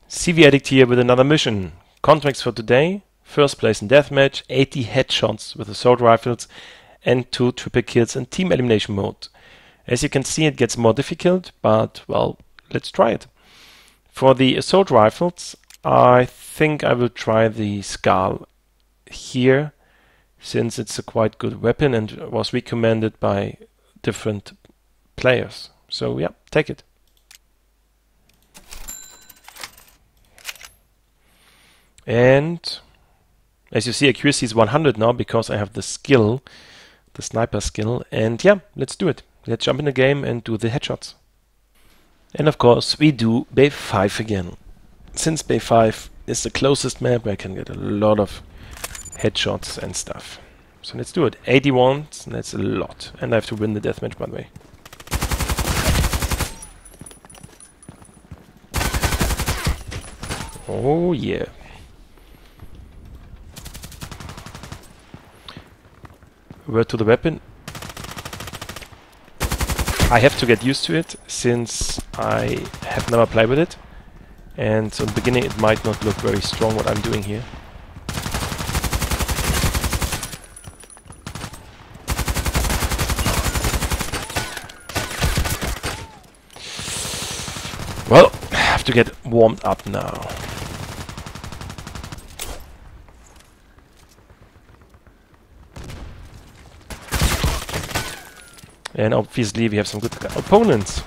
CV Addict here with another mission. Contracts for today: first place in Deathmatch, 80 headshots with assault rifles, and 2 triple kills in Team Elimination mode. As you can see, it gets more difficult, but well, let's try it. For the assault rifles, I think I will try the Skal here, since it's a quite good weapon and was recommended by different players. So yeah, take it. And as you see, accuracy is 100 now because I have the skill, the sniper skill. And yeah, let's do it. Let's jump in the game and do the headshots. And of course, we do Bay 5 again. Since Bay 5 is the closest map, I can get a lot of headshots and stuff. So let's do it. 81, that's a lot. And I have to win the deathmatch, by the way. Oh yeah. Word to the weapon. I have to get used to it since I have never played with it, and so in the beginning it might not look very strong what I'm doing here. Well, I have to get warmed up now. And obviously we have some good opponents.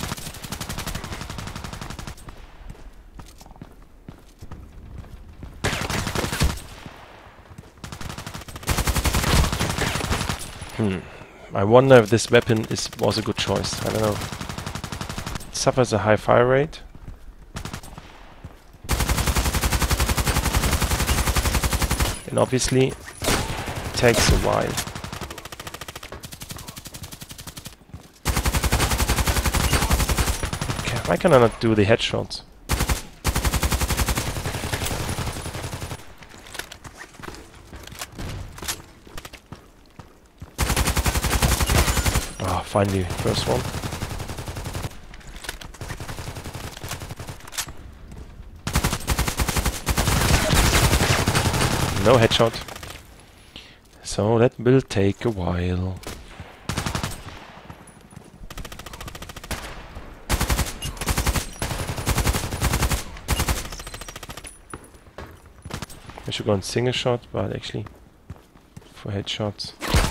I wonder if this weapon was a good choice. I don't know. It suffers a high fire rate. And obviously it takes a while. Why can I not do the headshots? Ah, finally, first one. No headshot. So that will take a while. I should go on single shot, but actually for headshots.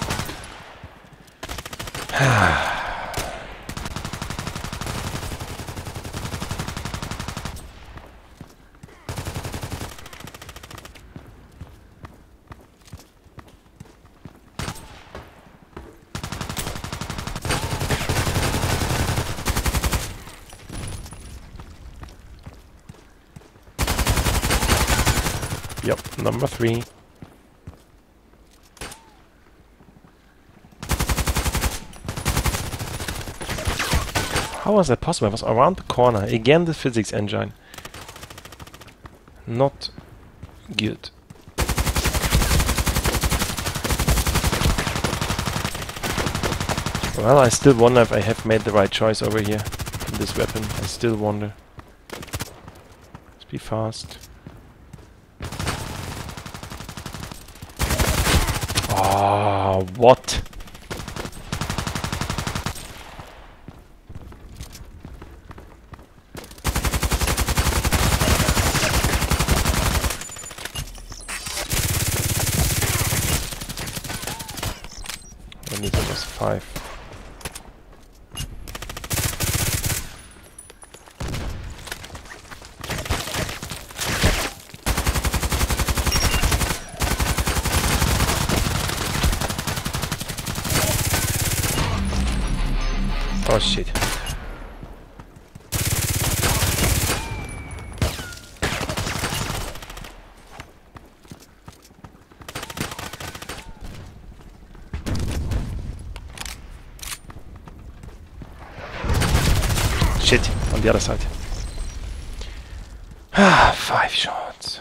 Yep, number 3. How was that possible? I was around the corner. Again, the physics engine. Not good. Well, I still wonder if I have made the right choice over here in this weapon. I still wonder. Let's be fast. Oh, what? I need that was 5. Oh shit. Shit, on the other side. 5 shots.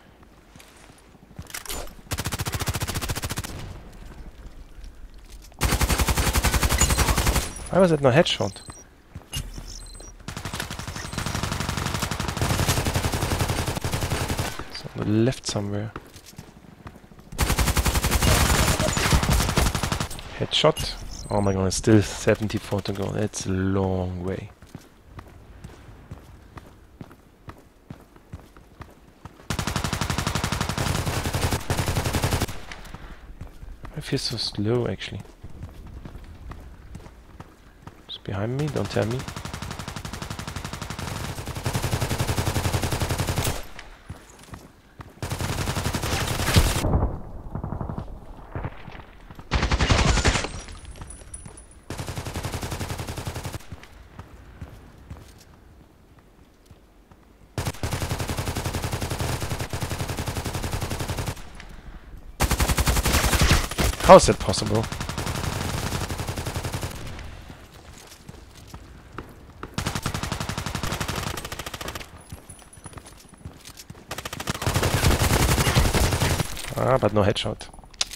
Why was it no headshot? On the left somewhere. Headshot. Oh my god, it's still 74 to go. That's a long way. I feel so slow actually. It's behind me, don't tell me. How is that possible? Ah, but no headshot.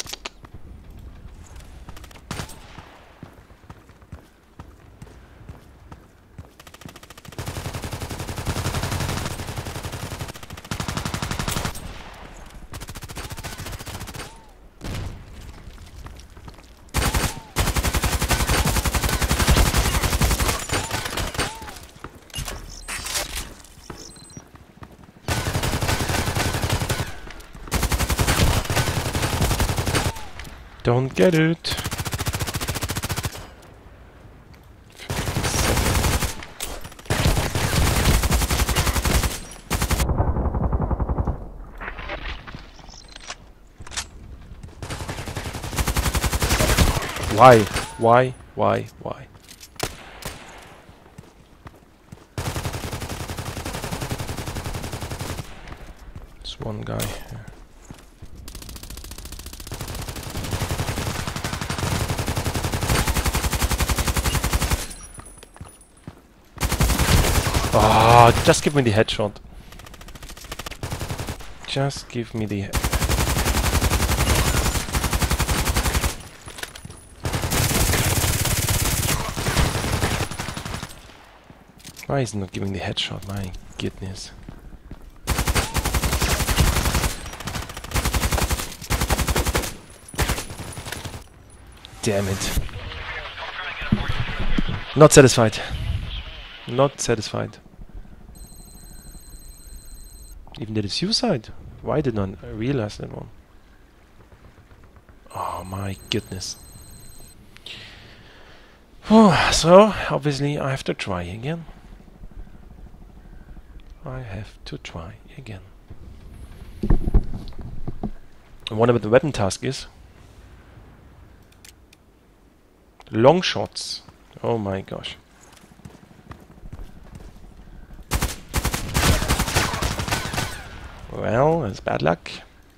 Don't get it. Why? Why? Why? Why? There's one guy here. Oh, just give me the headshot. Just give me the Why is he not giving the headshot? My goodness. Damn it. Not satisfied. Not satisfied. Even did a suicide. Why did not I realize that one? Oh my goodness. So, obviously I have to try again. I have to try again. I wonder what the weapon task is. Long shots. Oh my gosh. Well, that's bad luck.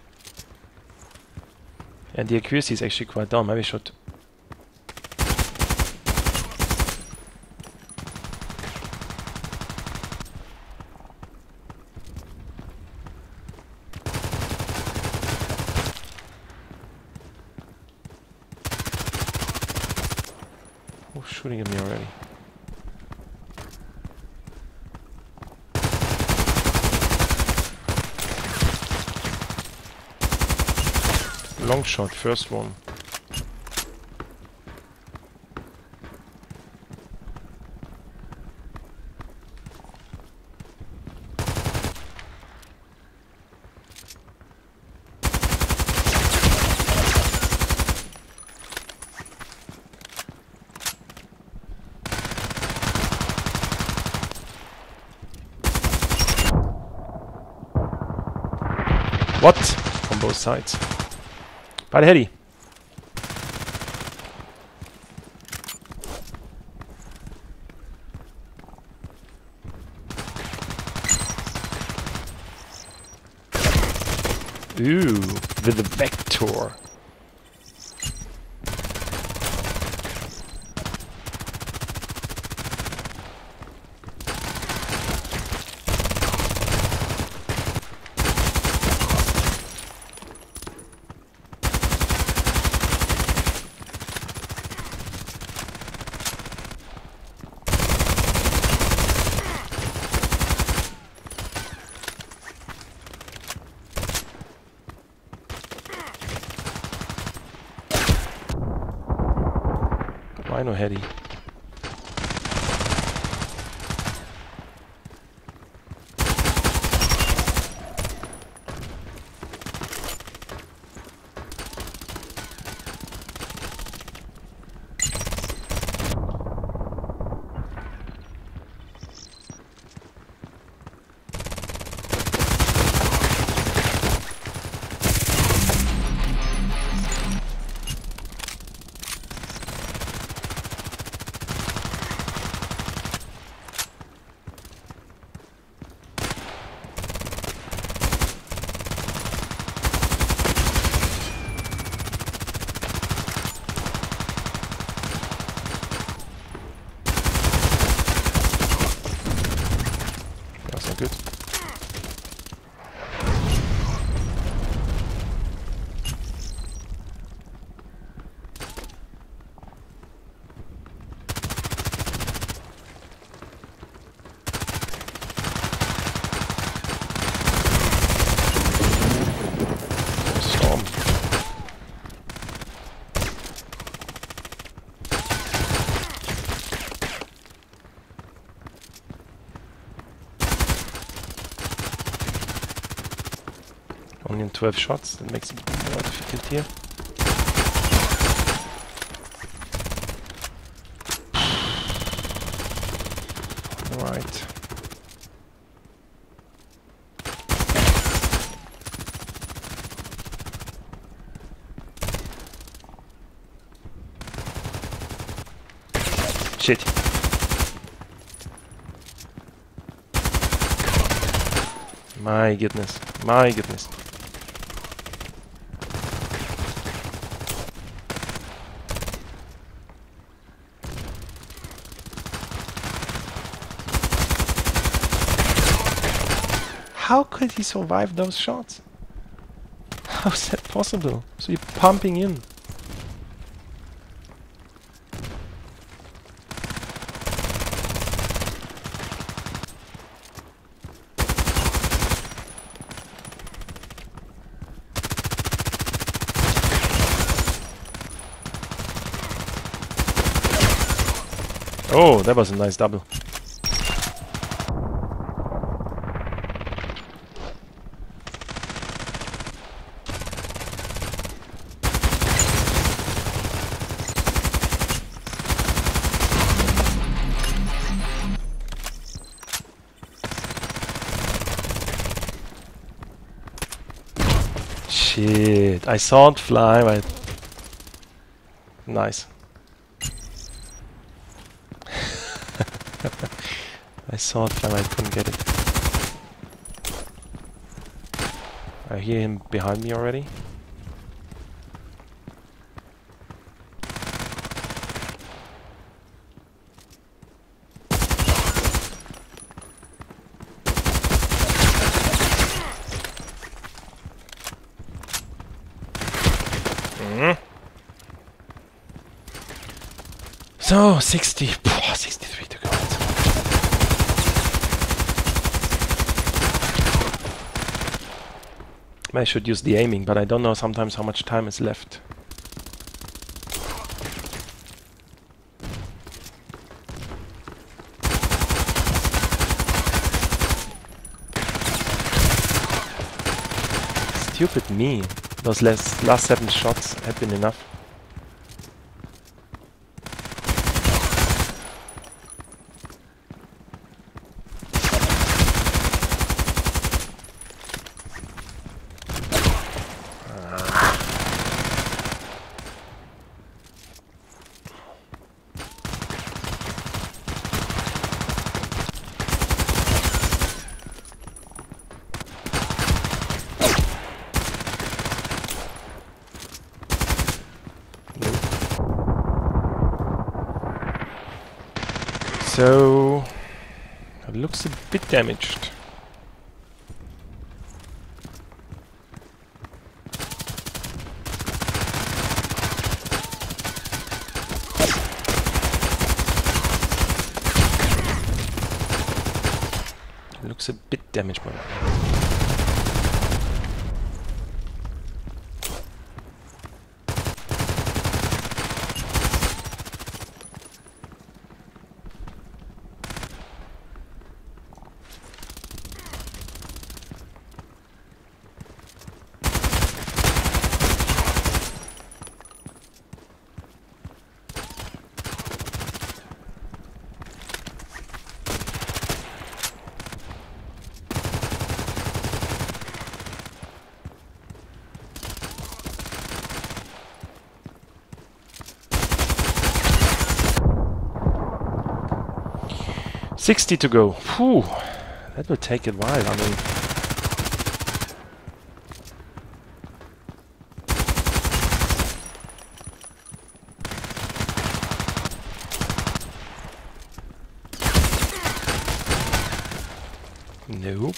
And the accuracy is actually quite down. Maybe I should... Oh, shooting at me already. Long shot, first one. What? From both sides. By the heady. Ooh, with the vector. I know Hedy. That's not good. Storm. Only in 12 shots, that makes it more difficult here. Alright. Shit. My goodness. My goodness. How could he survive those shots? How is that possible? So you're pumping in. Oh, that was a nice double. Shit, I saw it fly, but nice. I saw it fly, but I couldn't get it. I hear him behind me already. So, 63 to go. I should use the aiming, but I don't know sometimes how much time is left. Stupid me. Those last 7 shots had been enough. So, it looks a bit damaged. It looks a bit damaged, man. 60 to go. Whew. That will take a while. I mean, nope.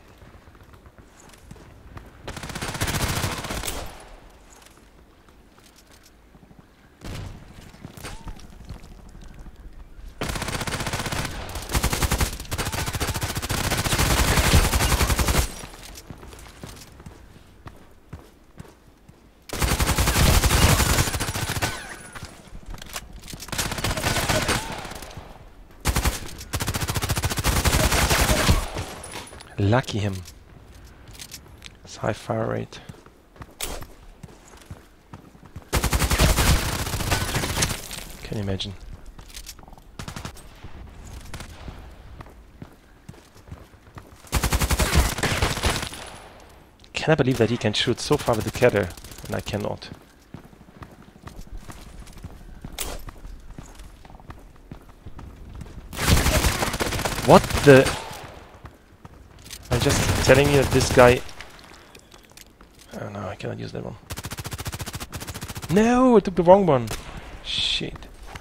Lucky him. It's high fire rate. Can you imagine? Can I believe that he can shoot so far with the cutter and I cannot? What the? I'm just telling you that this guy... Oh no, I cannot use that one. No, I took the wrong one. Shit.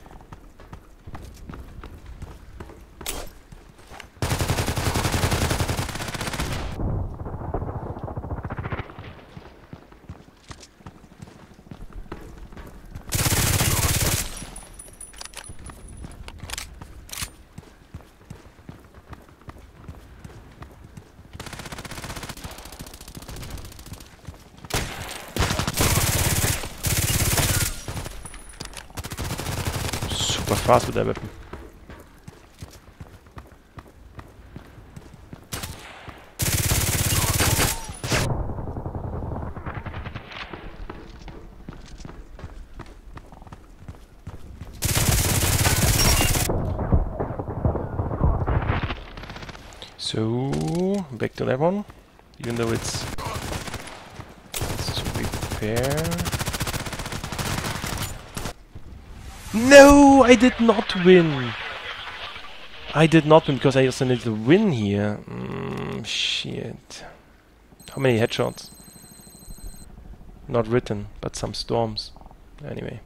Super fast with that weapon. So back to that one, even though it's to repair. No, I did not win. I did not win because I also need to win here. Shit. How many headshots? Not written, but some storms. Anyway.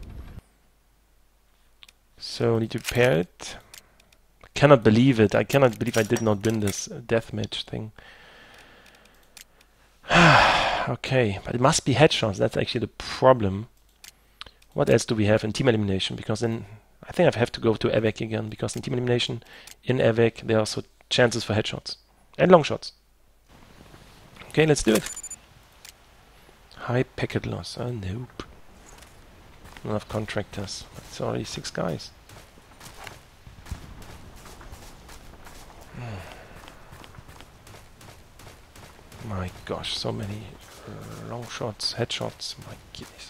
So need to repair it. I cannot believe it. I cannot believe I did not win this deathmatch thing. Okay, but it must be headshots. That's actually the problem. What else do we have in Team Elimination? Because then I think I have to go to ADX again, because in Team Elimination, in ADX, there are also chances for headshots and long shots. Okay, let's do it. High packet loss. Oh, nope. Not enough contractors. It's already 6 guys. My gosh, so many long shots, headshots. My goodness.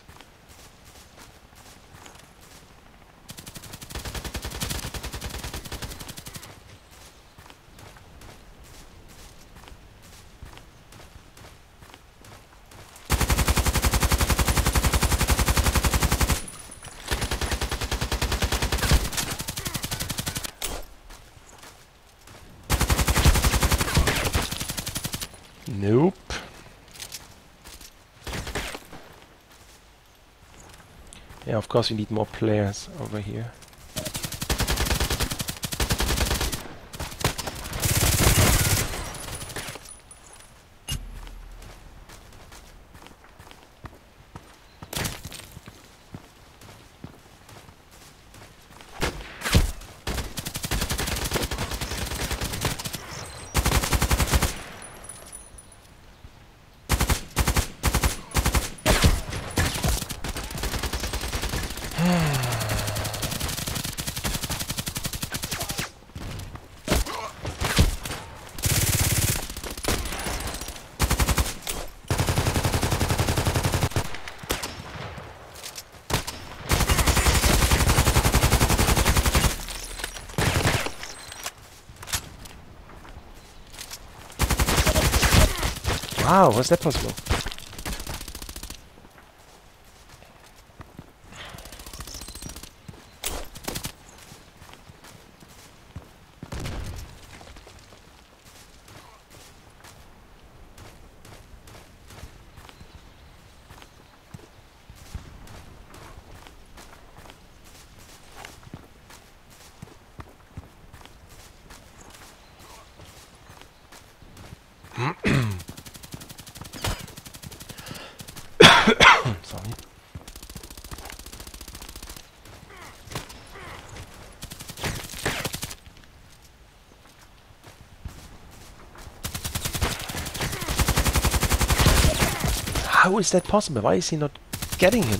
Nope. Yeah, of course we need more players over here. Wow, how's that possible? Sorry. How is that possible? Why is he not getting him?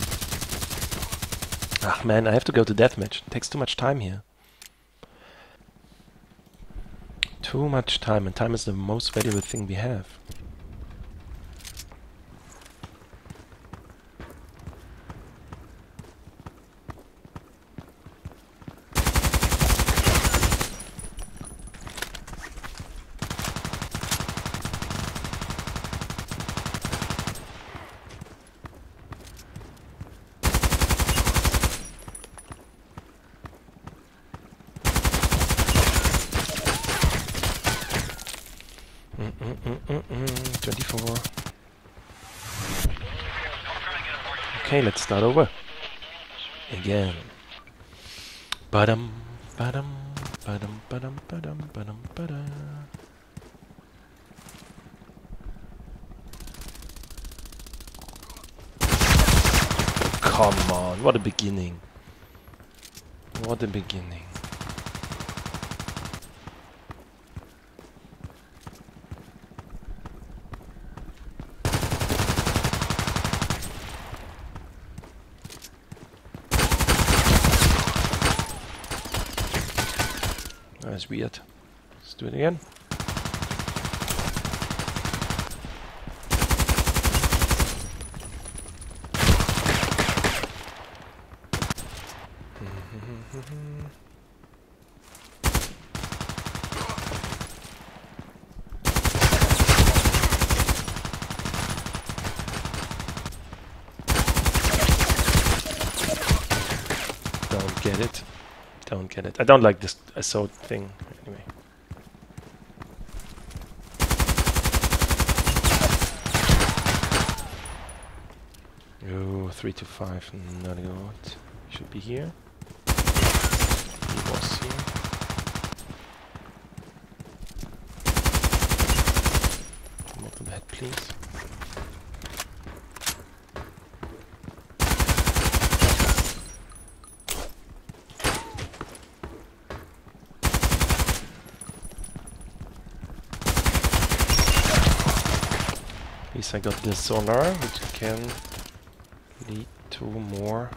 Ah man, I have to go to Deathmatch. It takes too much time here. Too much time, and time is the most valuable thing we have. Mm, 24. Okay, let's start over. Again. Badum, badum, badum, badum, badum, badum, badum. Come on, what a beginning. What a beginning. That's weird. Let's do it again. Don't get it. Don't get it. I don't like this assault thing. Anyway. Oh, 3 to 5. Not good. Should be here. He was here. Come up to the head, please. At least I got this sonar, which can lead to more.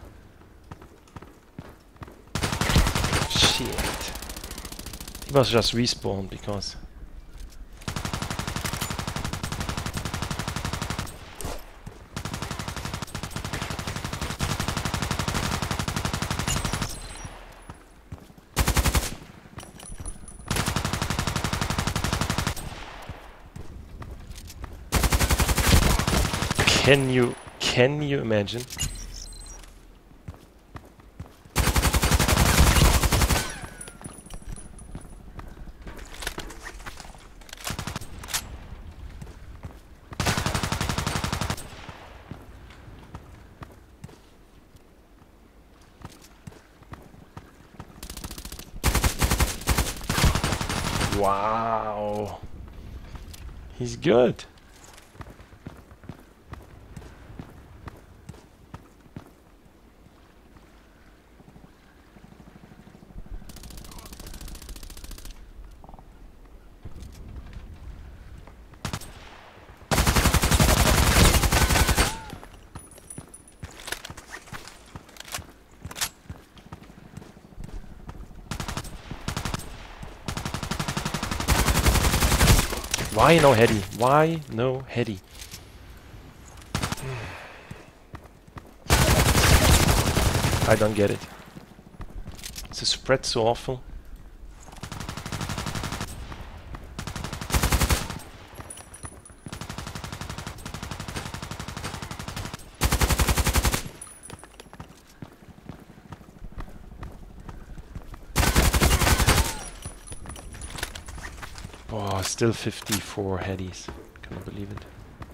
Shit. He was just respawned because. Can you imagine? Wow. He's good. Why no heady? Why no heady? I don't get it. Is the spread so awful? Oh, still 54 headies. Cannot believe it.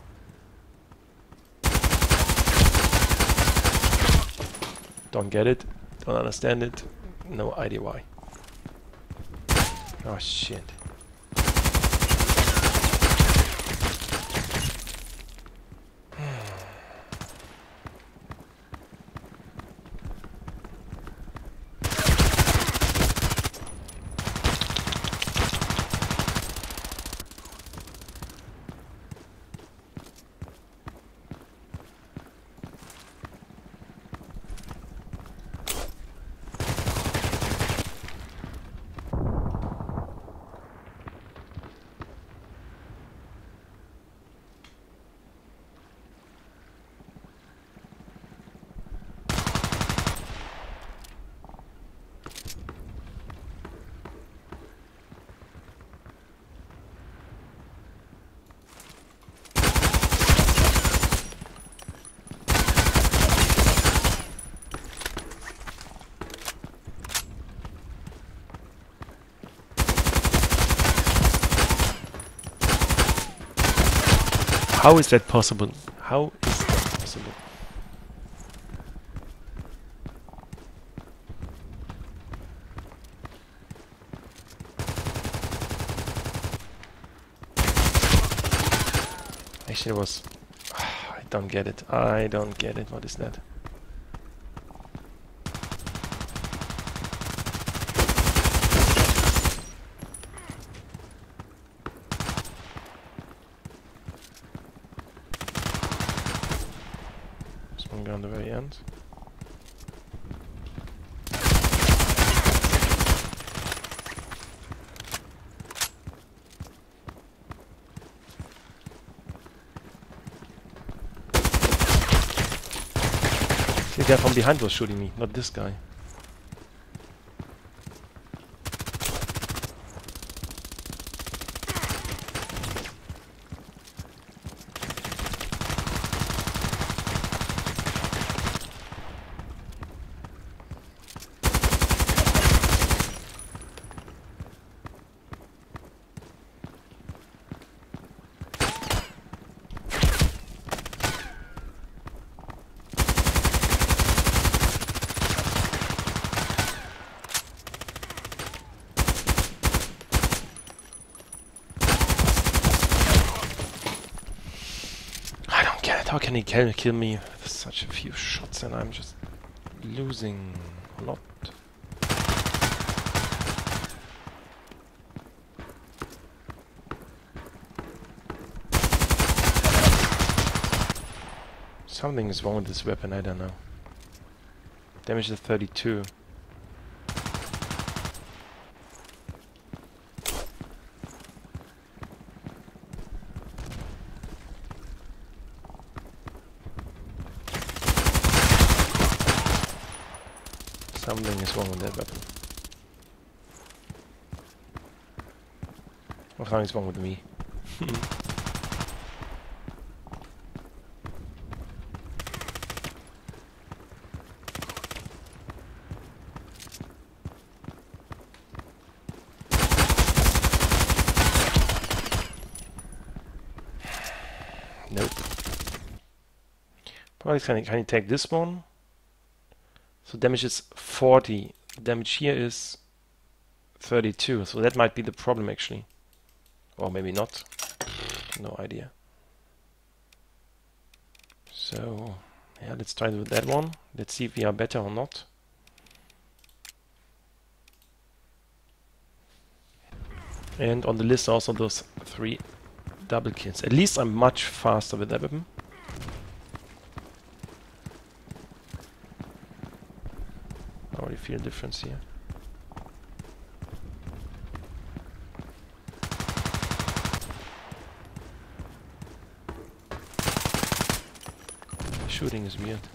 Don't get it. Don't understand it. No idea why. Oh shit. How is that possible? How is that possible? Actually, it was... I don't get it. I don't get it. What is that? There's one guy on the very end. The guy from behind was shooting me, not this guy. How can he kill me with such a few shots and I'm just losing a lot? Something is wrong with this weapon, I don't know. Damage is 32. Something is wrong with that weapon. Or something is wrong with me. Nope. Probably can you take this one? So damage is 40. Damage here is 32. So that might be the problem actually. Or maybe not. No idea. So yeah, let's try with that one. Let's see if we are better or not. And on the list also those 3 double kills. At least I'm much faster with that weapon. I already feel a difference here. The shooting is weird.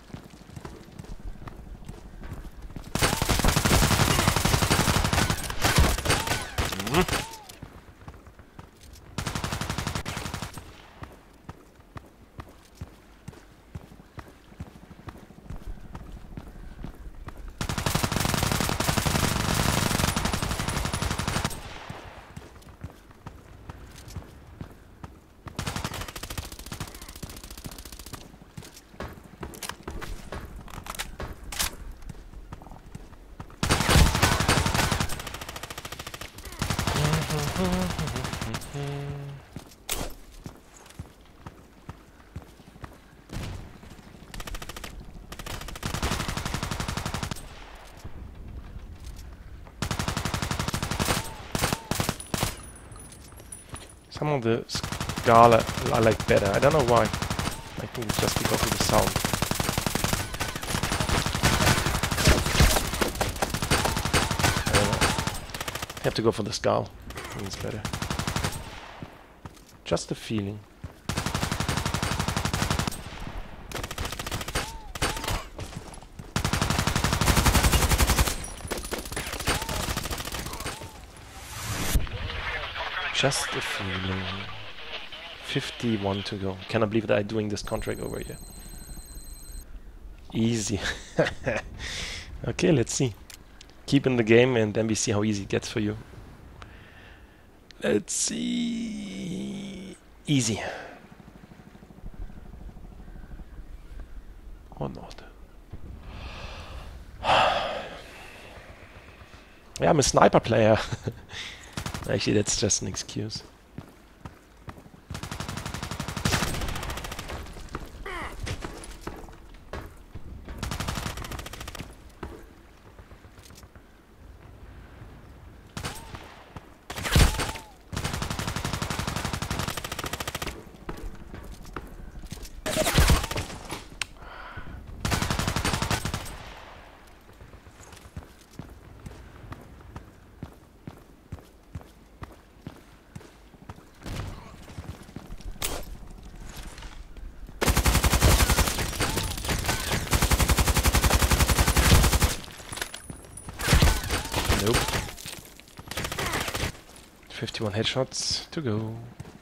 Some of the Scala I like better. I don't know why. I think it's just because of the sound. I don't know. I have to go for the Scala. I think it's better. Just a feeling. Just a feeling. 51 to go. Cannot believe that I'm doing this contract over here. Easy. Okay, let's see. Keep in the game and then we see how easy it gets for you. Let's see. Easy. I'm a sniper player. Actually, that's just an excuse. Nope. 51 headshots to go.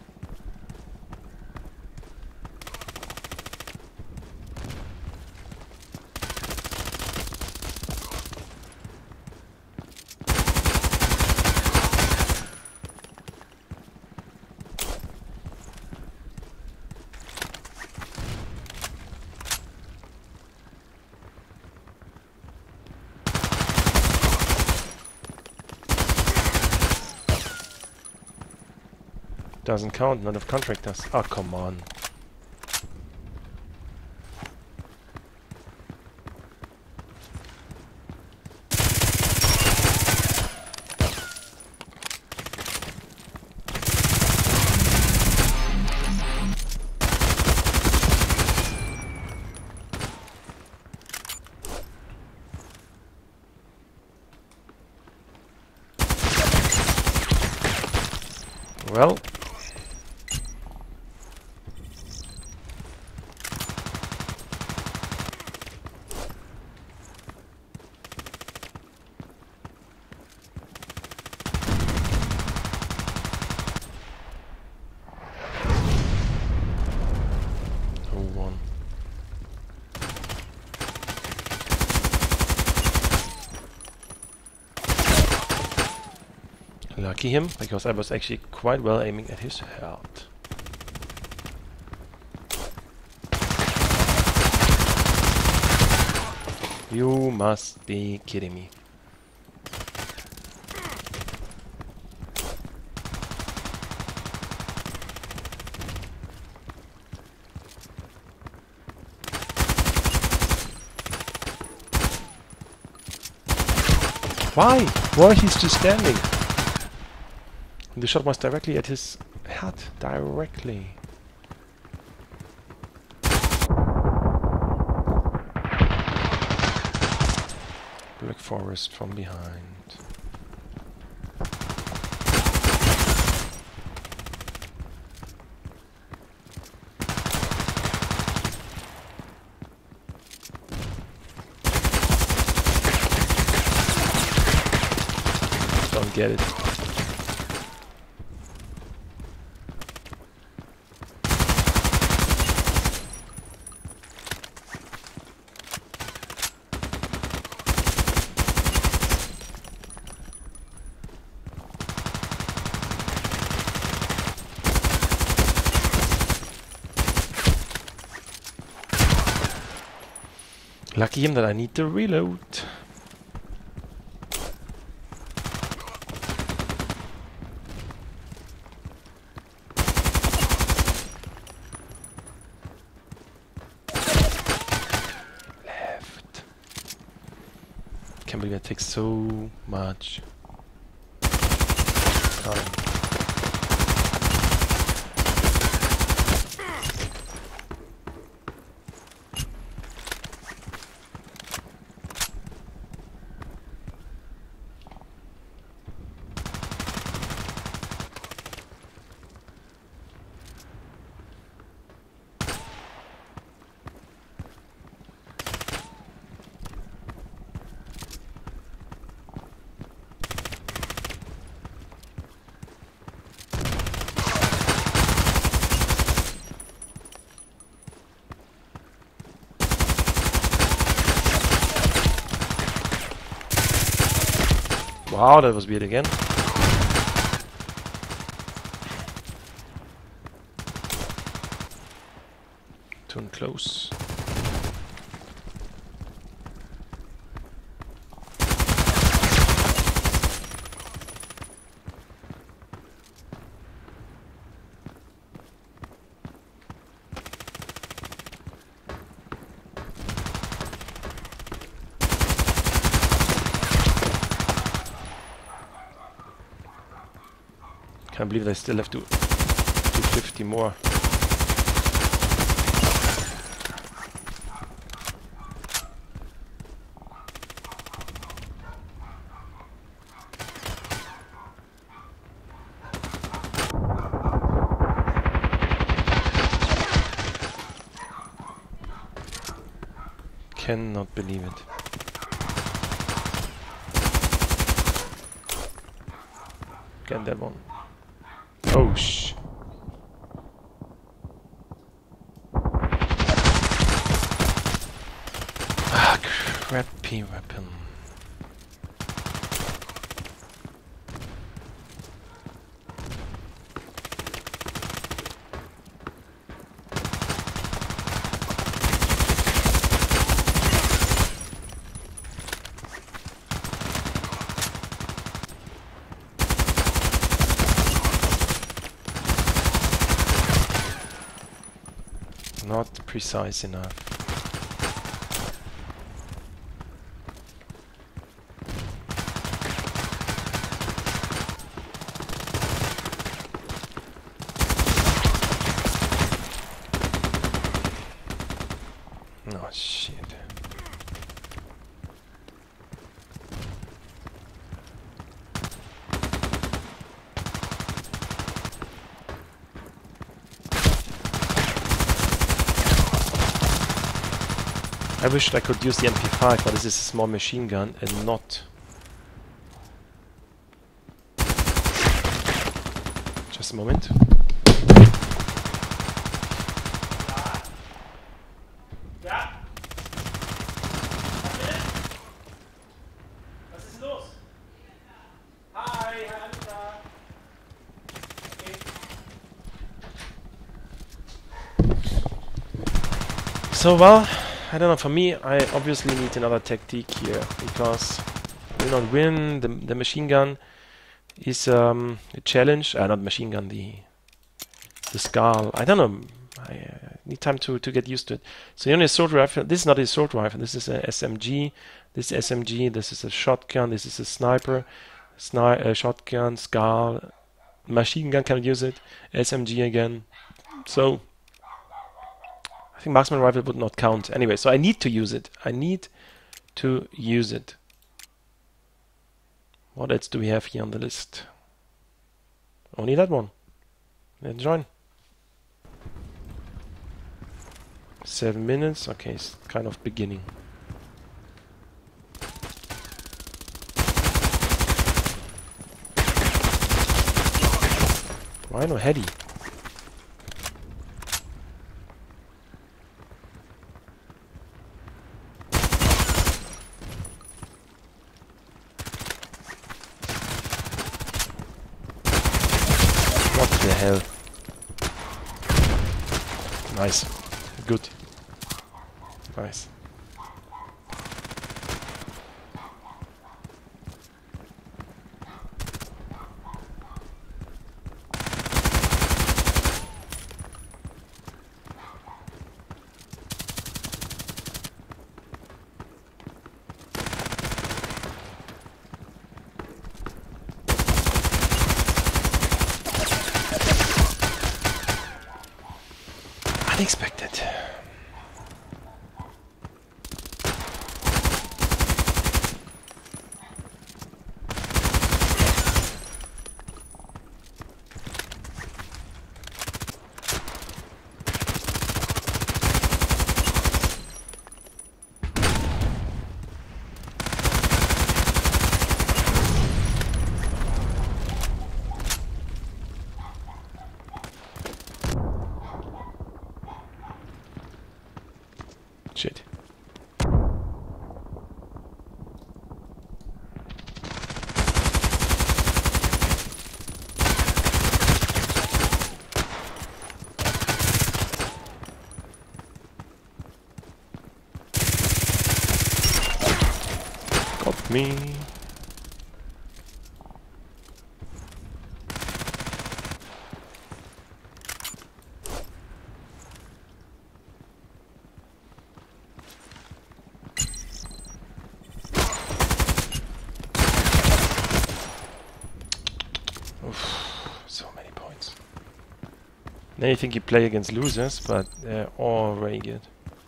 Doesn't count, none of contractors. Oh, come on. Well. Lucky him, because I was actually quite well aiming at his heart. You must be kidding me. Why? Why he's just standing? The shot was directly at his head. Directly. Black Forest from behind. Don't get it. Lucky him that I need to reload. Left. Can't believe it takes so much time. Wow, that was weird again. Too close. Can't believe they still have to 250 more. Cannot believe it. Get that one. Oh sh. Ah, crappy weapon. Not precise enough. Oh shit. I wished I could use the MP5, but this is a small machine gun and not. Just a moment. Ja? Was ist los? Hi, alles klar. So well, I don't know, for me, I obviously need another tactic here, because I will not win. The machine gun is a challenge. Not machine gun, the Skull. I don't know, I need time to get used to it. So the only assault rifle, this is not an assault rifle, this is a SMG, this is SMG, this is a shotgun, this is a sniper, shotgun, Skull, machine gun, cannot use it, SMG again. So I think marksman rifle would not count. Anyway, so I need to use it. I need to use it. What else do we have here on the list? Only that one. Let's join. 7 minutes. Okay, it's kind of beginning. Why no heady? What the hell? Nice. Good. Nice. Unexpected. Shit. Got me. So Now you think you play against losers, but they're all very good.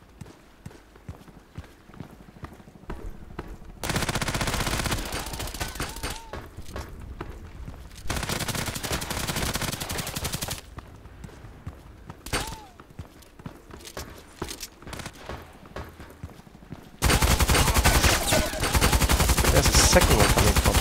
There's a second one coming from.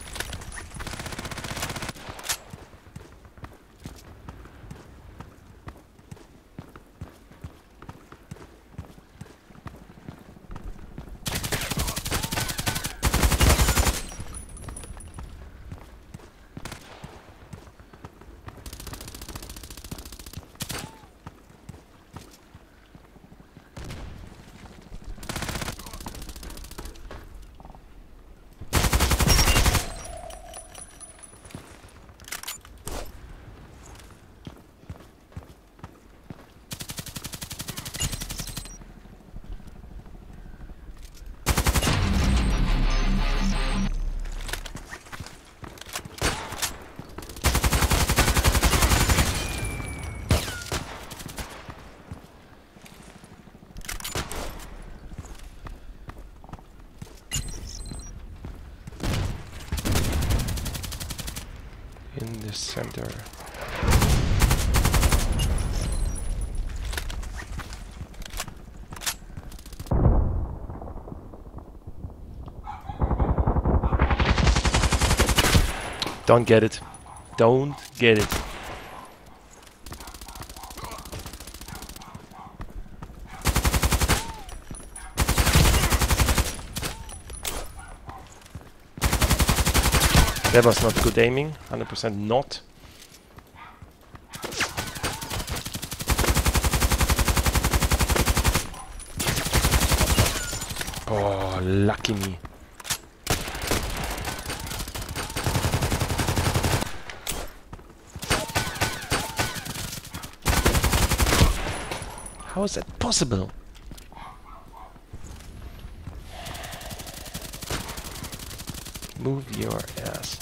In the center. Don't get it. Don't get it. That was not good aiming, 100% not. Oh, lucky me. How is that possible? Move your ass.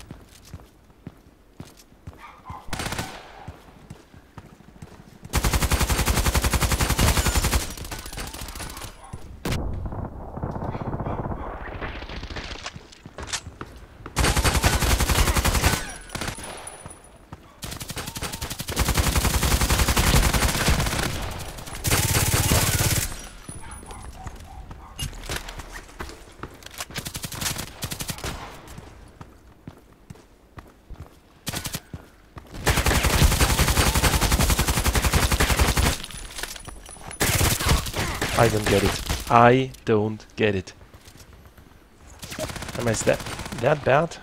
I don't get it. I don't get it. Am I that bad?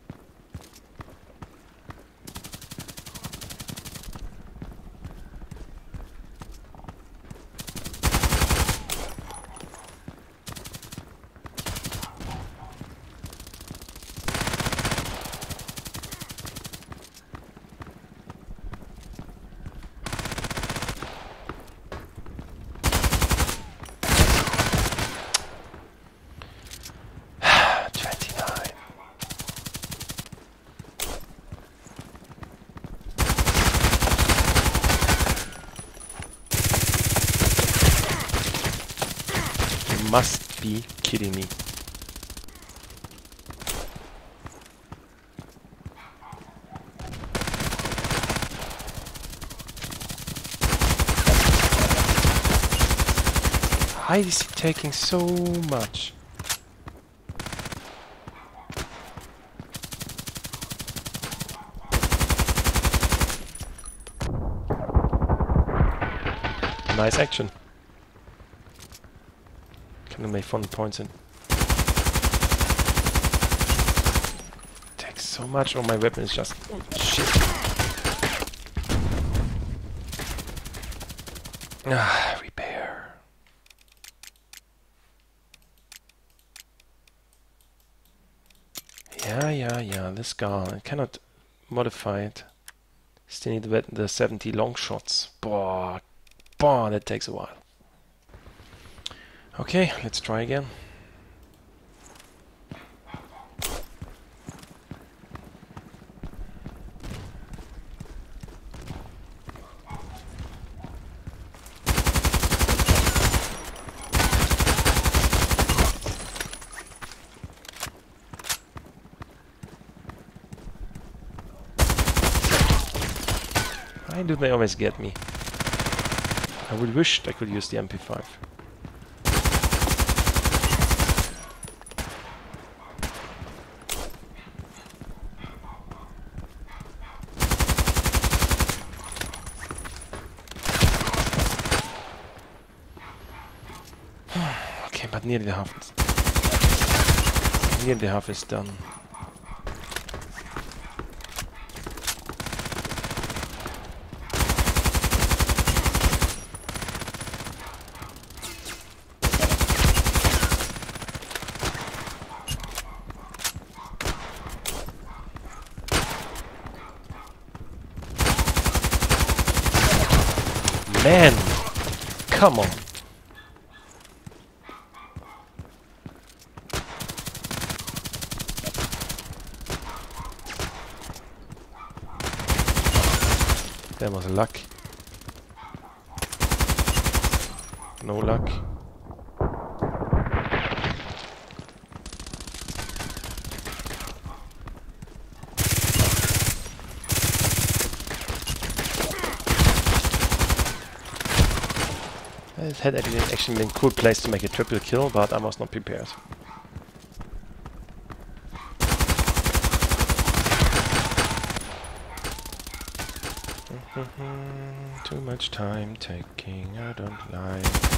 Must be kidding me. Why is he taking so much? Nice action. Can I make fun points in? Takes so much. Oh, my weapon is just shit. Ah, repair. Yeah. This gun, I cannot modify it. Still need the 70 long shots. Boah, that takes a while. Okay, let's try again. Why do they always get me? I would wish I could use the MP5. Okay, but nearly half is done. Man, come on. That was luck. No luck. It had actually been a cool place to make a triple kill, but I was not prepared. Too much time taking, I don't like.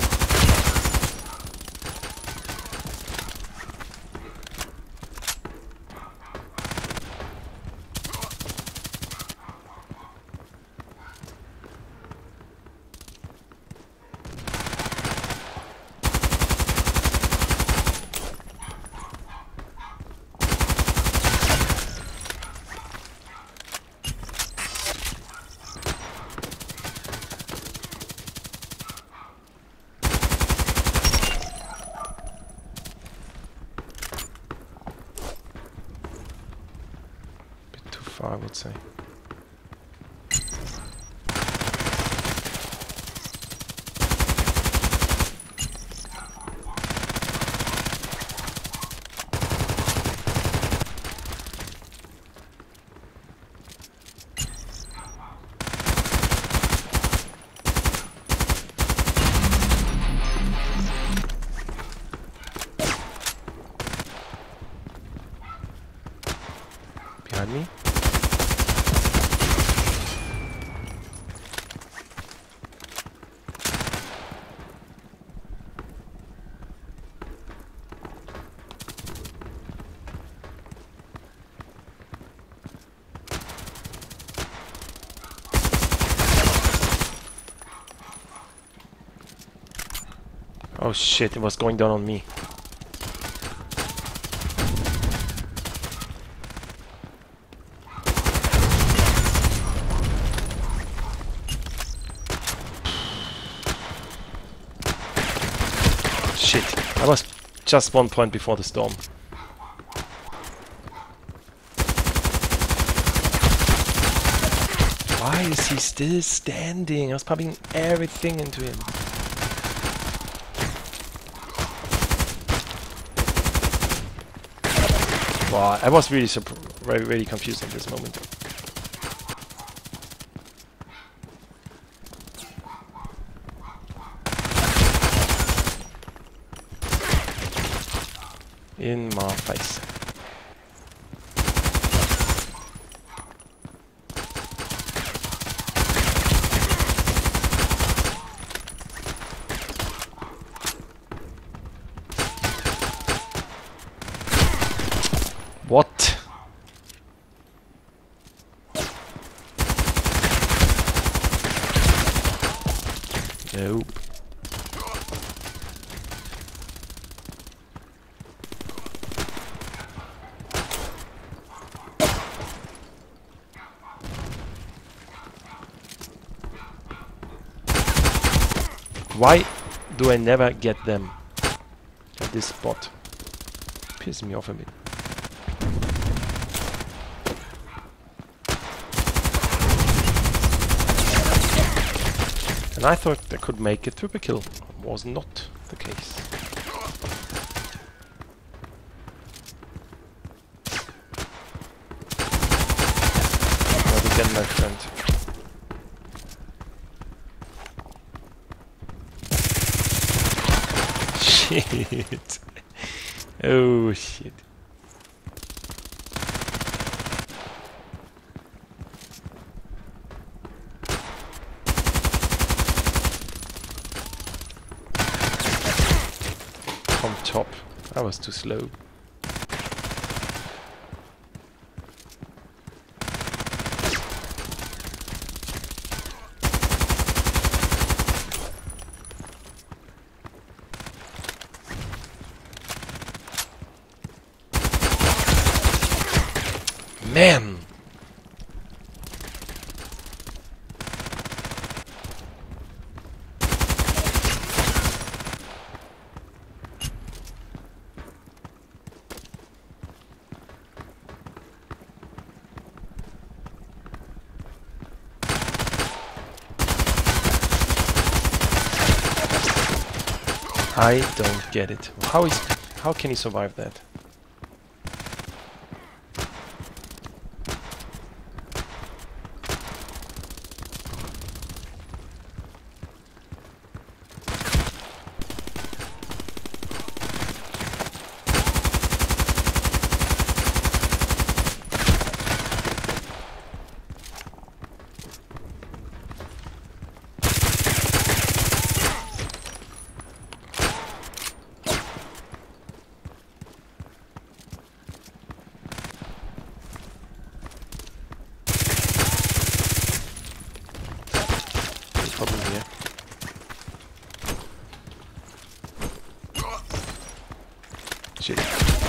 I would say. Behind me? Oh shit, it was going down on me. Shit, I was just 1 point before the storm. Why is he still standing? I was pumping everything into him. Wow, I was really really confused at this moment. In my face. What? Nope. Why do I never get them at this spot? Pisses me off a bit. And I thought I could make a triple kill. Was not the case. Not again, my friend. shit. Oh shit. From top. I was too slow. Man! I don't get it. How can he survive that? Problem here. Shit.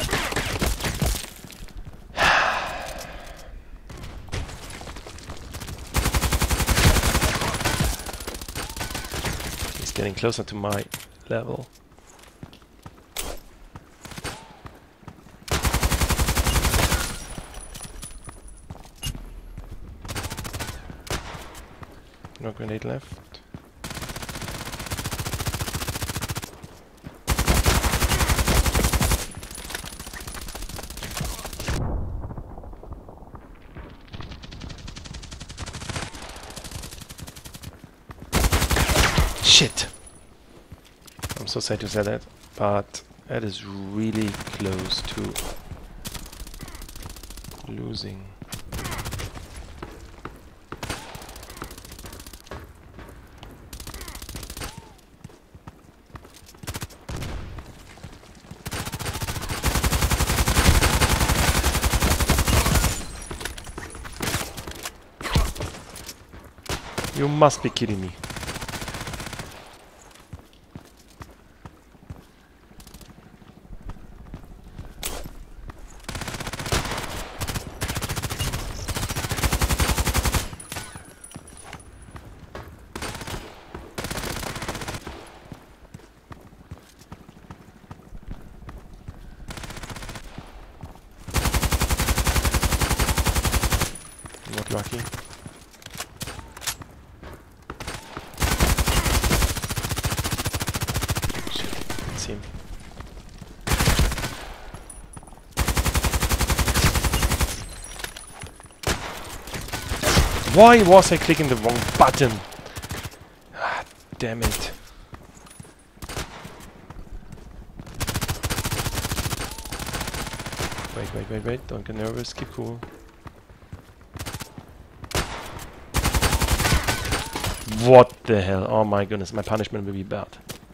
He's getting closer to my level. No grenade left. Shit! I'm so sad to say that, but that is really close to losing. You must be kidding me. Not lucky. Him. Why was I clicking the wrong button? Ah, damn it. Wait, don't get nervous, keep cool. What the hell? Oh my goodness, my punishment will be bad.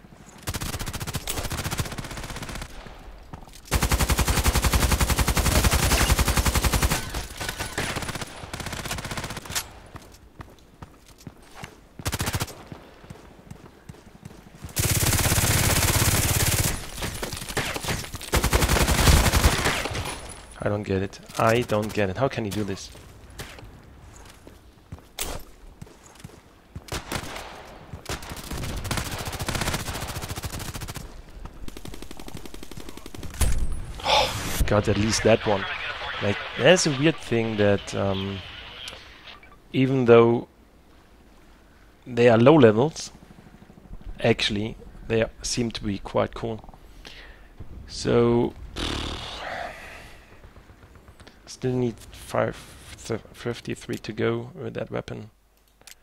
I don't get it. I don't get it. How can he do this? Got at least that one. Like, there's a weird thing that even though they are low levels, actually they seem to be quite cool. So still need 553 to go with that weapon.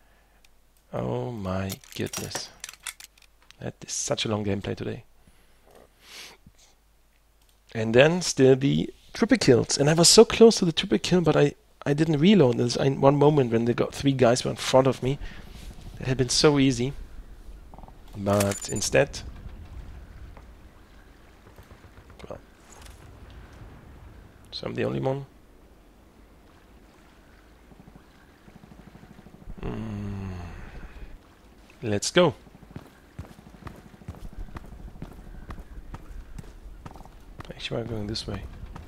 Oh my goodness. That is such a long gameplay today. And then still the triple kills. And I was so close to the triple kill, but I didn't reload. There's one moment when they got 3 guys were in front of me. It had been so easy. But instead... Well, so I'm the only one. Let's go. Actually, I'm going this way.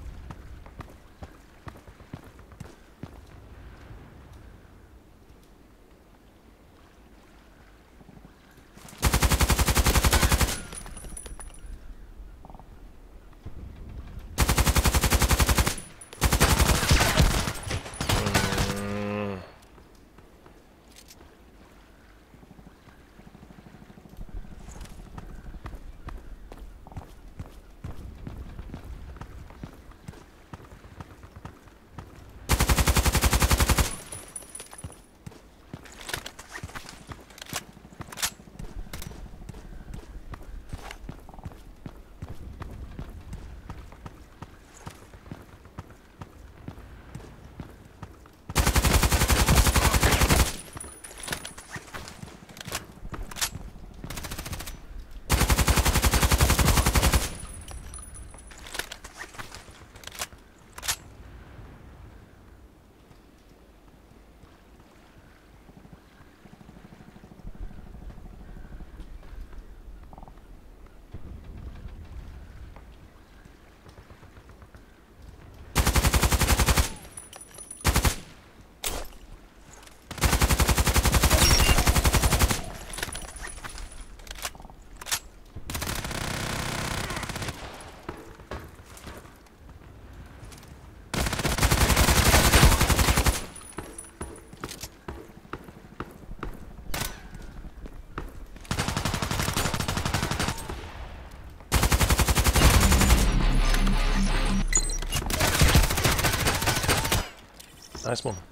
Nice one.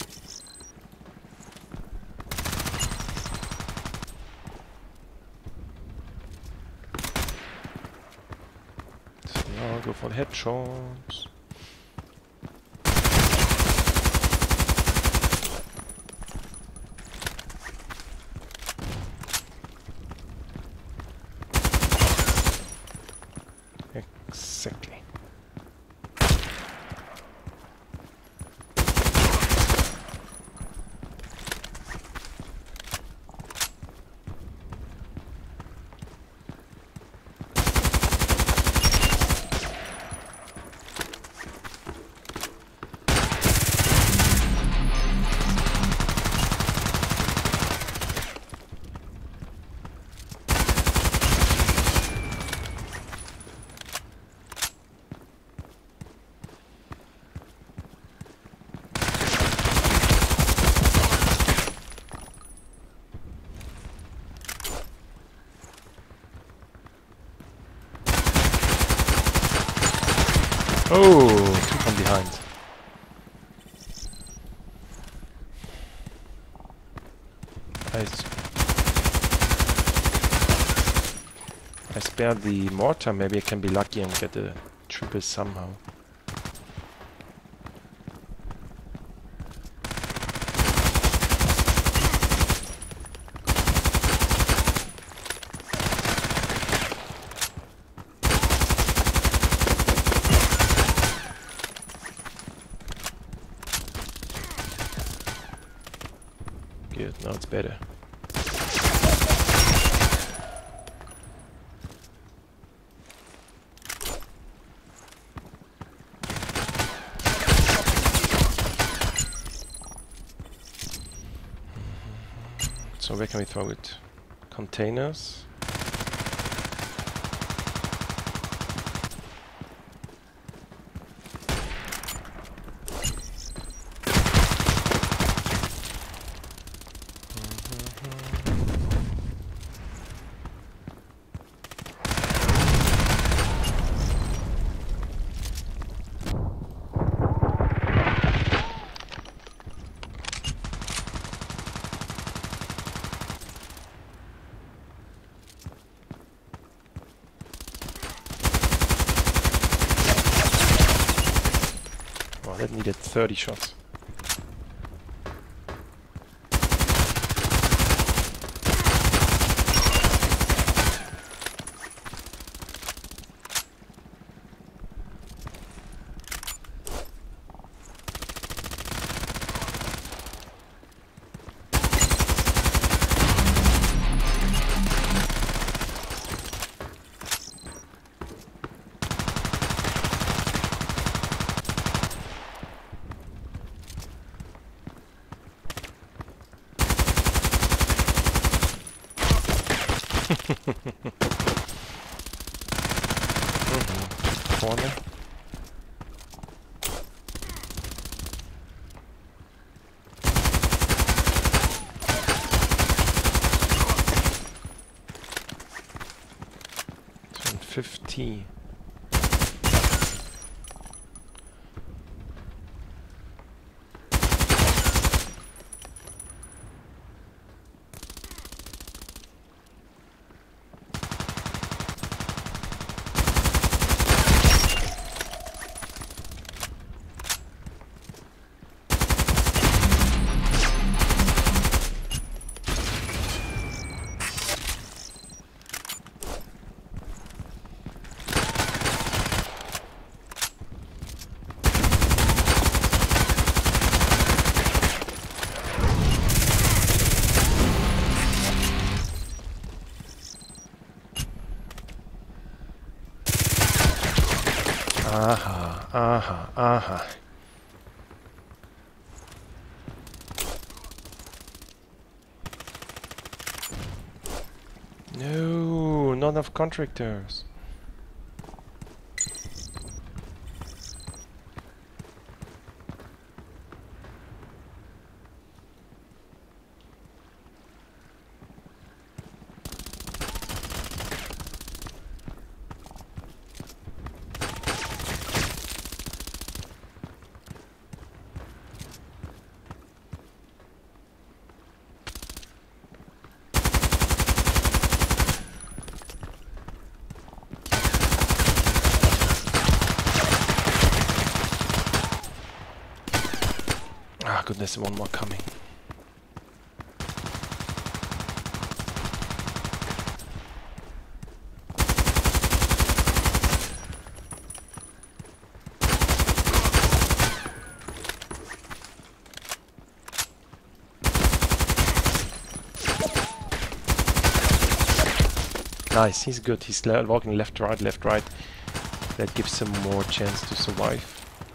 So now I'll go for the headshots. Exactly. Oh, 2 from behind. I spared the mortar. Maybe I can be lucky and get a triple somehow. Good, now it's better. So where can we throw it? Containers. That needed 30 shots. Corner. It's 150. Aha, aha, aha. No, not enough contractors. Ah, goodness, one more coming. Nice, he's good. He's walking left, right, left, right. That gives him more chance to survive.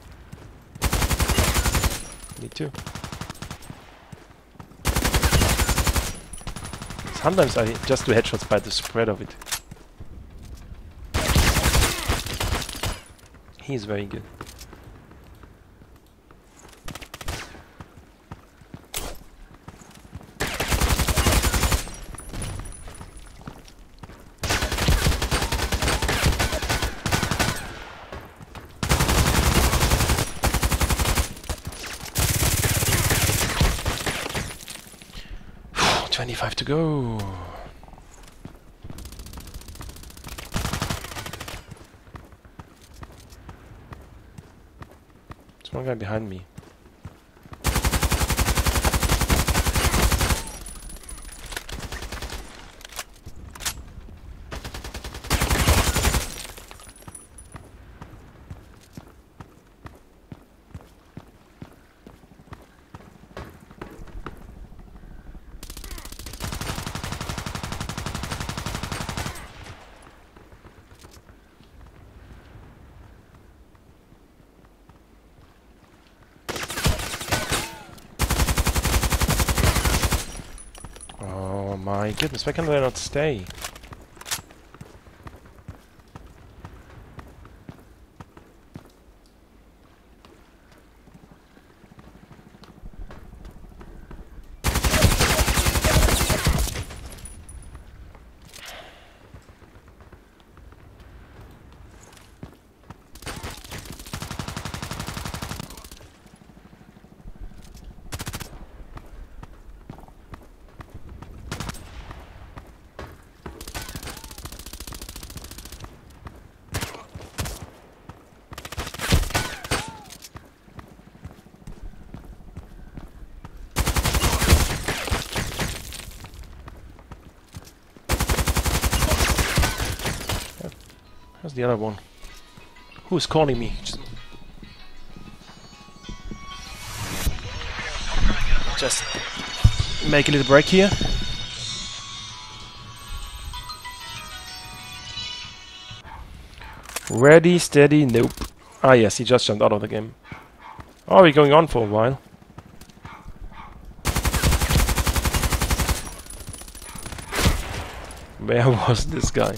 Me too. Sometimes I just do headshots by the spread of it. He's very good. $25 to go. There's one guy behind me. Oh my goodness, why can I not stay? Where's the other one? Who's calling me? Just make a little break here. Ready, steady, nope. Ah yes, he just jumped out of the game. Oh, we're going on for a while. Where was this guy?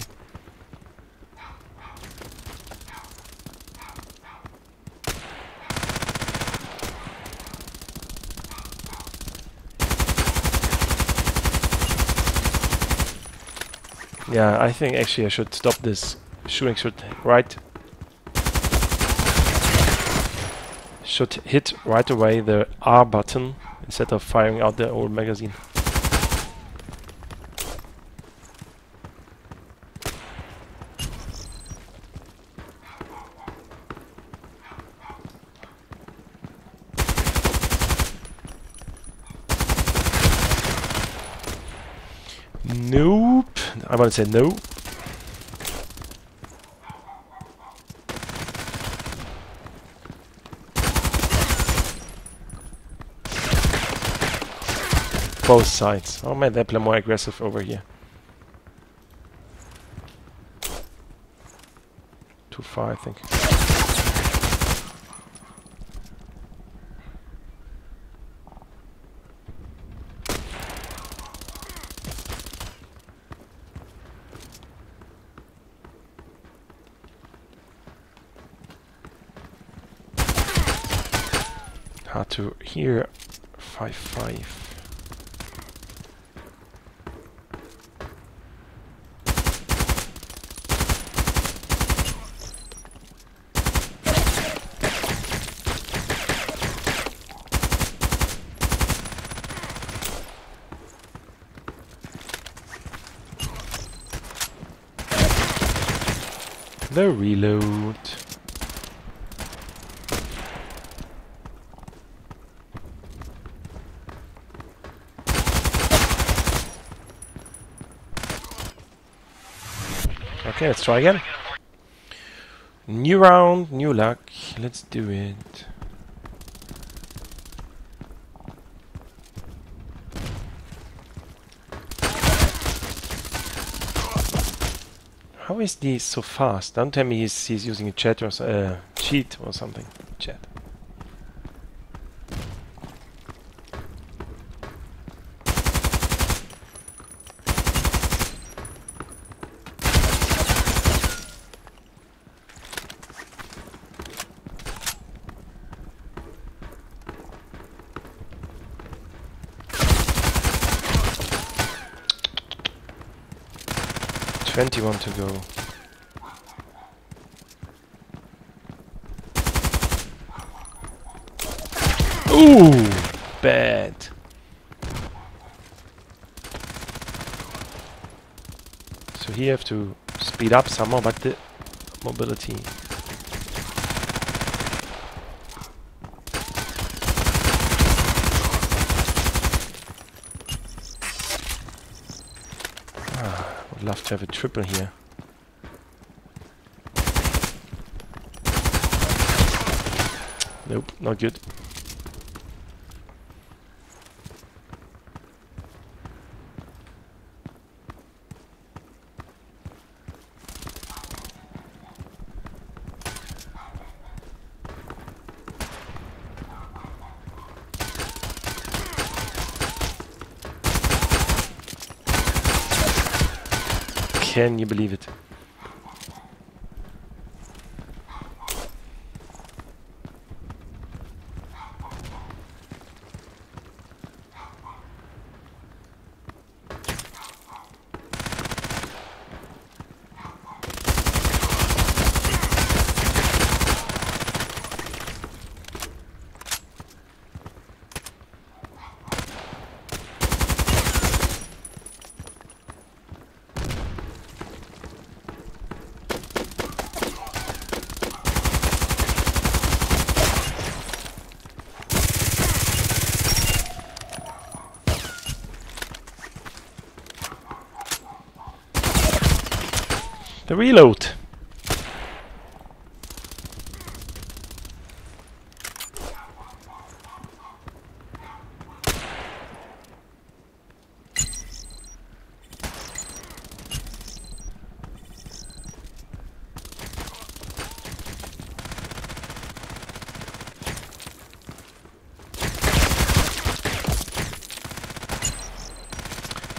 Yeah, I think actually I should stop this. Shooting should hit right away the R button instead of firing out the old magazine. Nope. I want to say no. Both sides. Oh man, they play more aggressive over here. Too far, I think. Hard to hear. 5-5. The reload. Okay, let's try again. New round, new luck. Let's do it. How is this so fast? Don't tell me he's using a chat or cheat or something. Chat. $21 to go. Ooh, bad. So here you have to speed up somehow, but the mobility. Would love to have a triple here. Nope, not good. Can you believe it? The reload.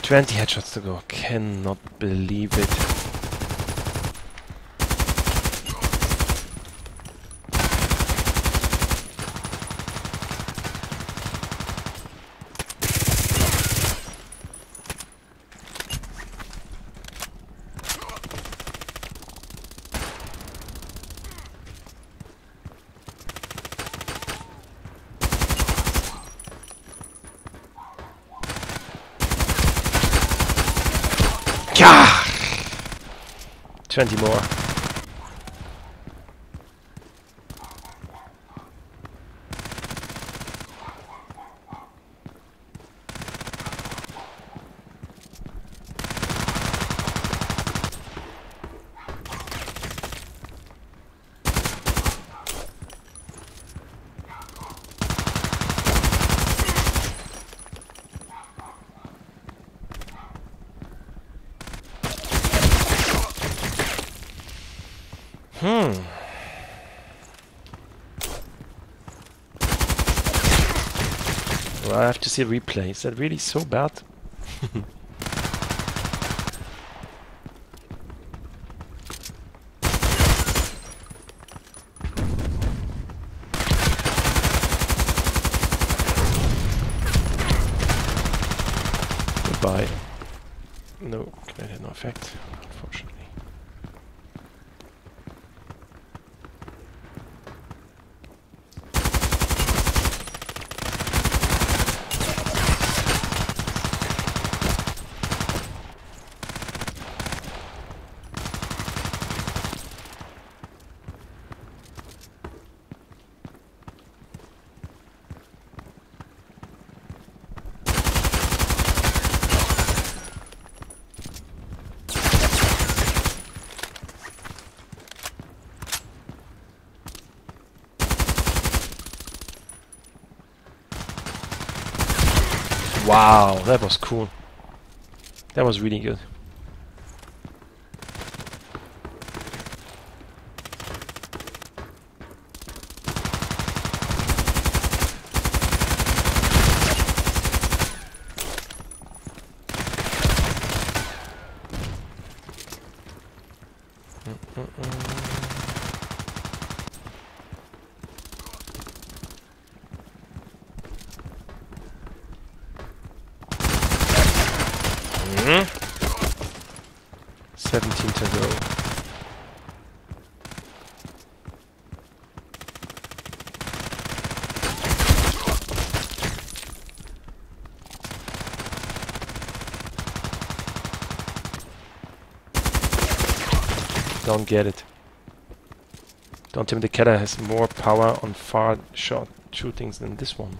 20 headshots to go. Cannot believe it. Yeah! 20 more. Well, I have to see a replay. Is that really so bad? Goodbye. No, it had no effect, unfortunately. Wow, that was cool. That was really good. Mm-hmm. 17 to go. Don't get it. Don't tell me the Killer has more power on far shot shootings than this one.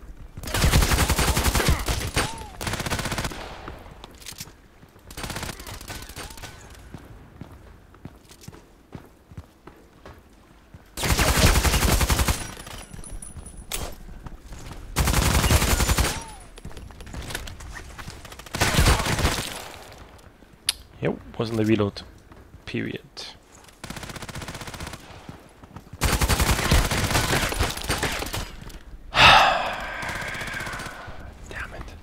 Yep, wasn't the reload. Period. Damn it.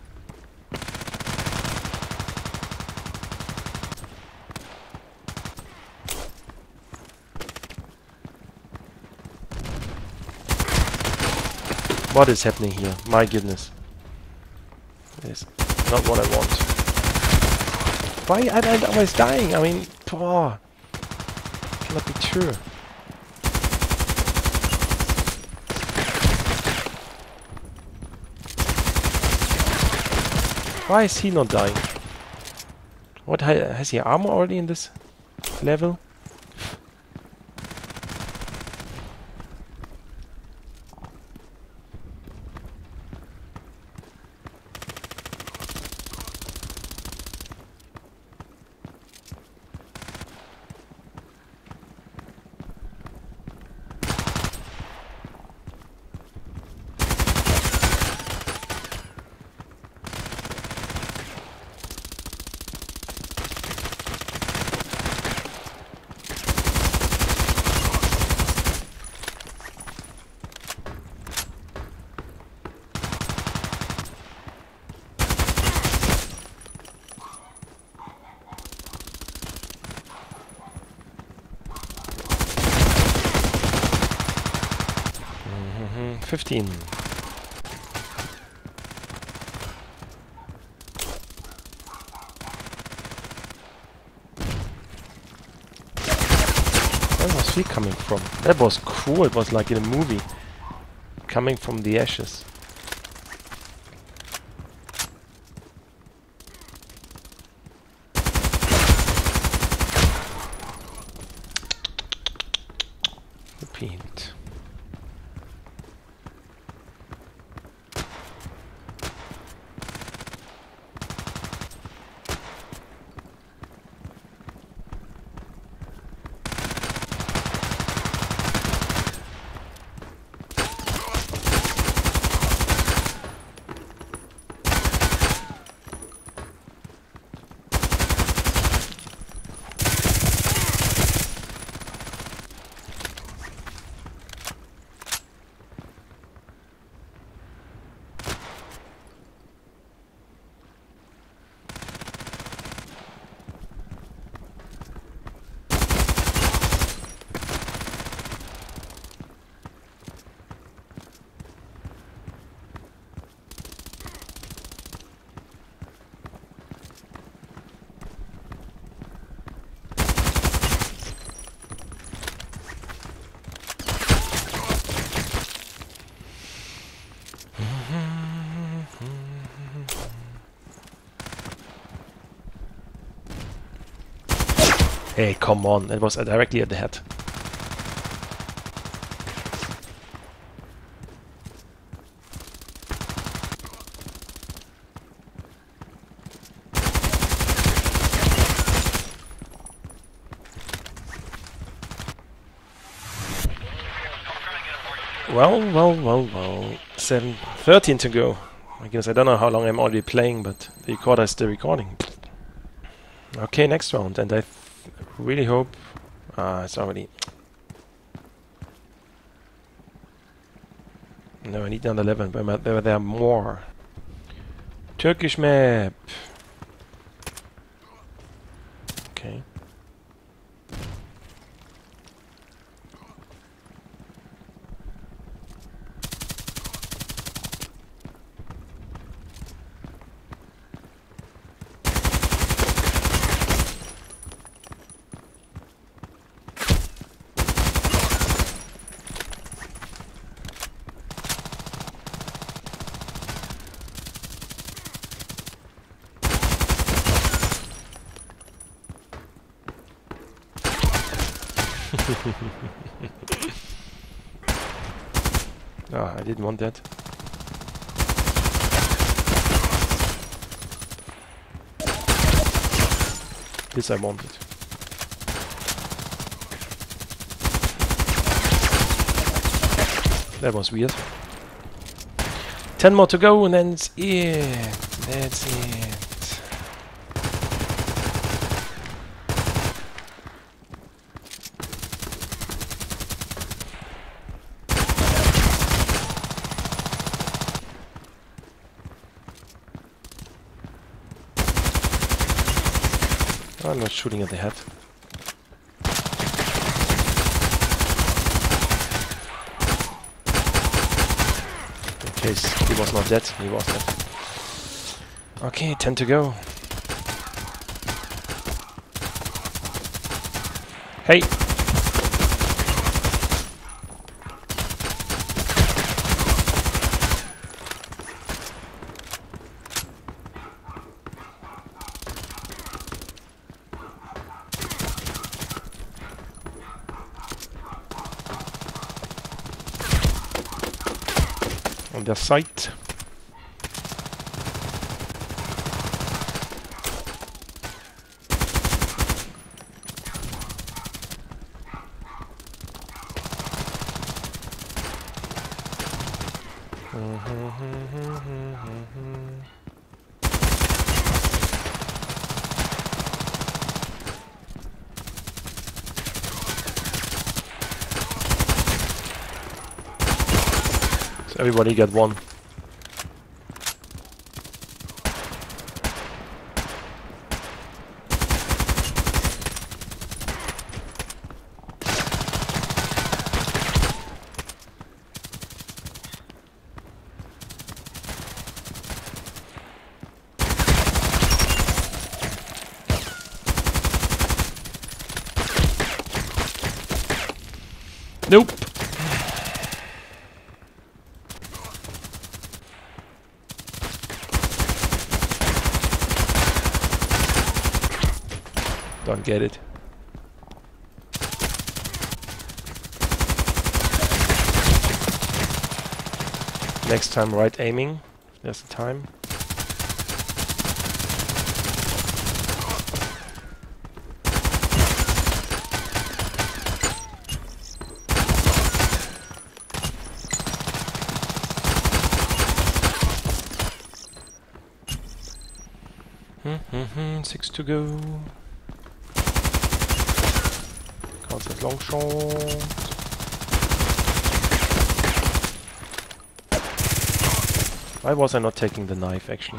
What is happening here? My goodness. It's not what I want. Why am I always dying? I mean, cannot be true. Why is he not dying? What has he armor already in this level? 15. Where was he coming from? That was cool. It was like in a movie. Coming from the ashes. Repeat. Hey, come on. It was directly at the head. Well. 13 to go. I guess I don't know how long I'm already playing, but the recorder is still recording. Okay, next round, and I really hope it's already. No, I need another 11, but there are more. Turkish map. Okay. Ah, I didn't want that. This I wanted. That was weird. 10 more to go and then it's it. That's it. I'm not shooting at the head. In case he was not dead, he was dead. Okay, 10 to go. Hey! On their site. So everybody get one. Nope. Don't get it. Next time, right aiming. There's the time. Six to go. Counts as long shot. Why was I not taking the knife actually?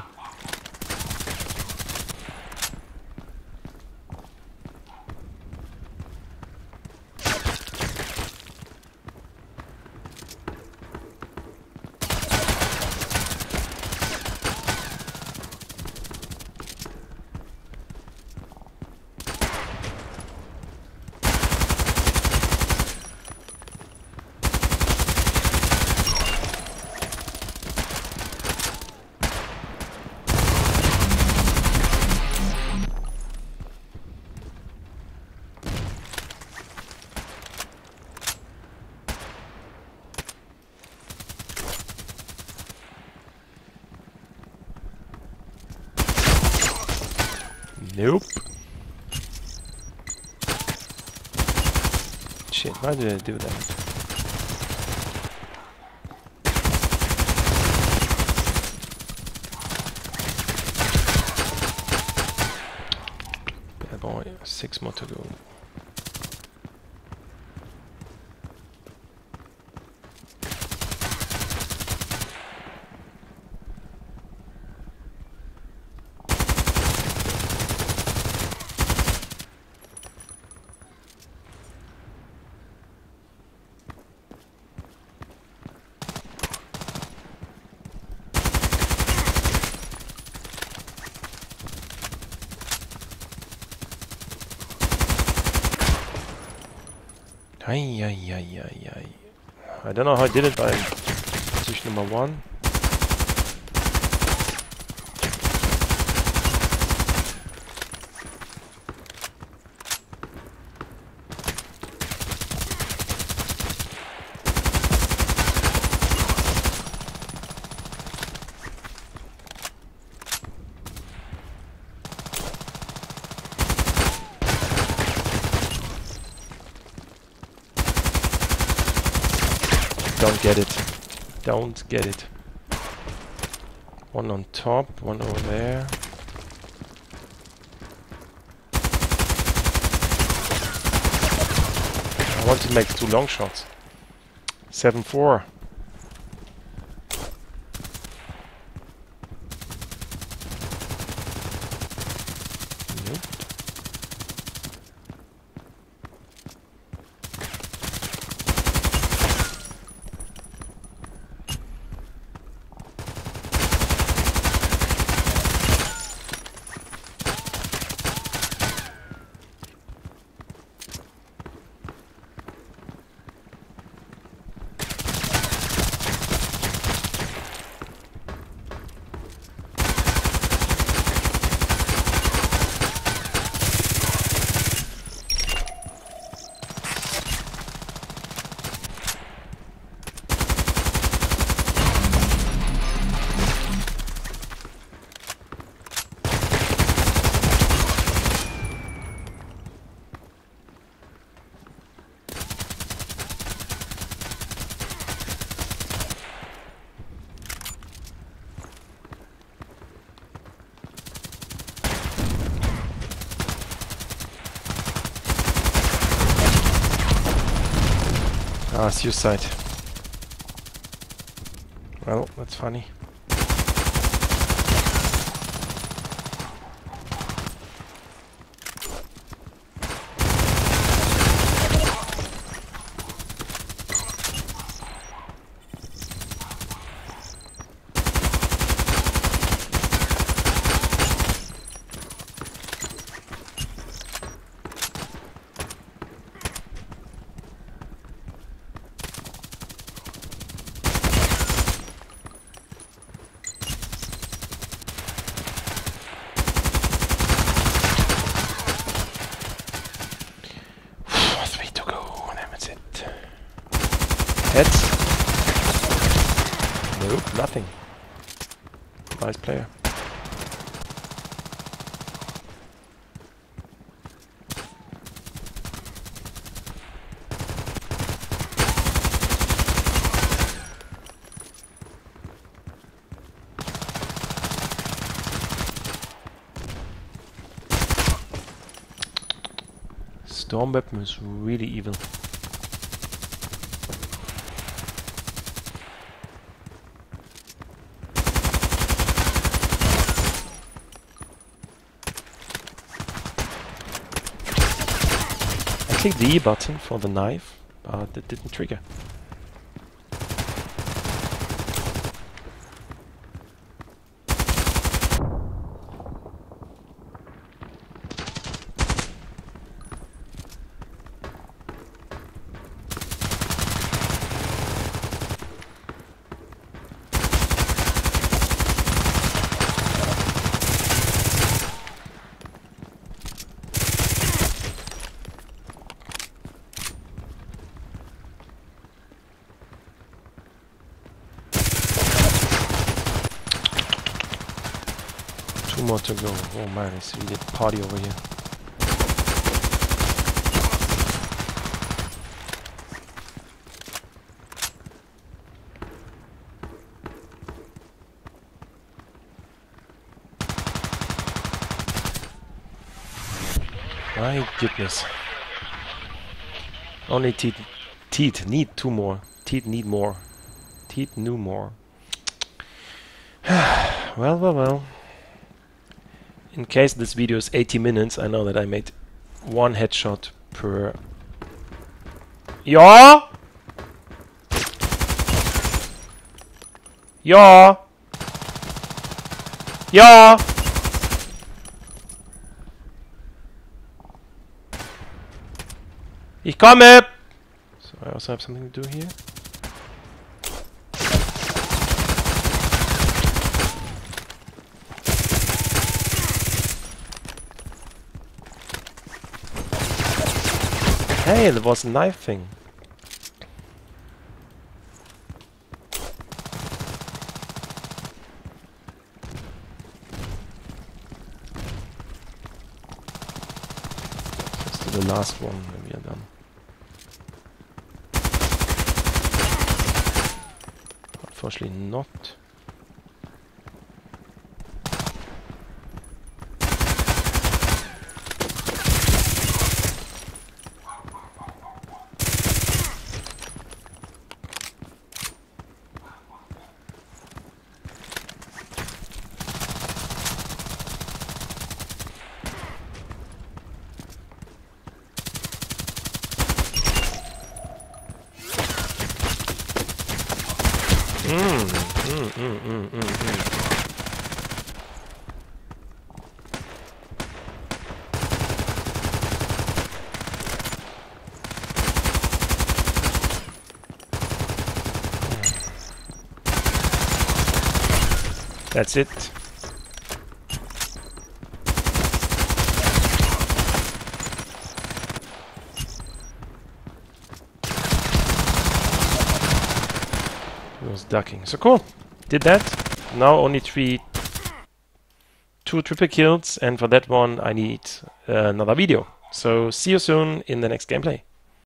Nope. Shit, why did I do that? Bad boy, 6 more to go. Ay. I don't know how I did it, but I'm position number 1. Don't get it. Don't get it. One on top, one over there. I want to make 2 long shots. 7-4. Ah, suicide. Well, that's funny. Heads. Nope, nothing. Nice player. Storm weapon is really evil. I clicked the E button for the knife, but it didn't trigger. Two more to go. Oh man, it's really a party over here. My goodness. Only teeth need two more. Teeth need more. Teeth knew more. Well, well, well. In case this video is 80 minutes, I know that I made one headshot per... Ja! Ja! Ja! Ich komme! So, I also have something to do here. Hey, there was a knife thing. Let's do the last one and we are done. Unfortunately not. That's it. He was ducking. So cool. Did that. Now only two triple kills, and for that one I need another video. So see you soon in the next gameplay.